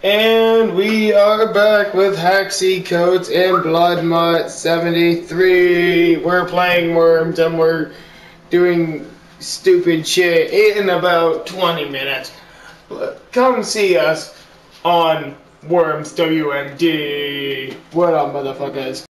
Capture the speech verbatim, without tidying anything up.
And we are back with Haxie Coats and Bloodmott seventy-three. We're playing Worms and we're doing stupid shit in about twenty minutes. Come see us on Worms W M D. What up, motherfuckers?